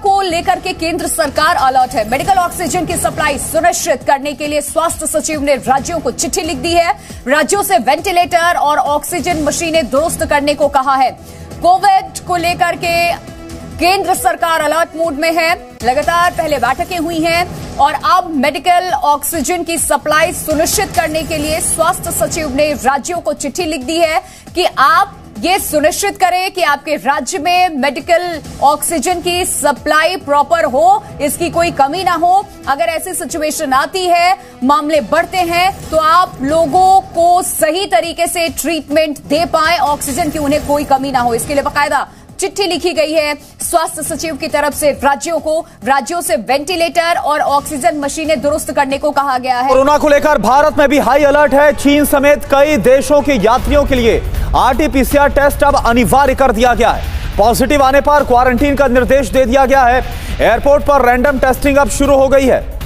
को लेकर के केंद्र सरकार अलर्ट है। मेडिकल ऑक्सीजन की सप्लाई सुनिश्चित करने के लिए स्वास्थ्य सचिव ने राज्यों को चिट्ठी लिख दी है। राज्यों से वेंटिलेटर और ऑक्सीजन मशीनें दुरुस्त करने को कहा है। कोविड को लेकर के केंद्र सरकार अलर्ट मोड में है। लगातार पहले बैठकें हुई हैं और अब मेडिकल ऑक्सीजन की सप्लाई सुनिश्चित करने के लिए स्वास्थ्य सचिव ने राज्यों को चिट्ठी लिख दी है कि आप ये सुनिश्चित करें कि आपके राज्य में मेडिकल ऑक्सीजन की सप्लाई प्रॉपर हो, इसकी कोई कमी ना हो। अगर ऐसी सिचुएशन आती है, मामले बढ़ते हैं, तो आप लोगों को सही तरीके से ट्रीटमेंट दे पाए, ऑक्सीजन की उन्हें कोई कमी ना हो। इसके लिए बाकायदा चिट्ठी लिखी गई है स्वास्थ्य सचिव की तरफ से राज्यों को। राज्यों से वेंटिलेटर और ऑक्सीजन मशीनें दुरुस्त करने को कहा गया है। कोरोना को लेकर भारत में भी हाई अलर्ट है। चीन समेत कई देशों के यात्रियों के लिए RT-PCR टेस्ट अब अनिवार्य कर दिया गया है। पॉजिटिव आने पर क्वारंटीन का निर्देश दे दिया गया है। एयरपोर्ट पर रैंडम टेस्टिंग अब शुरू हो गई है।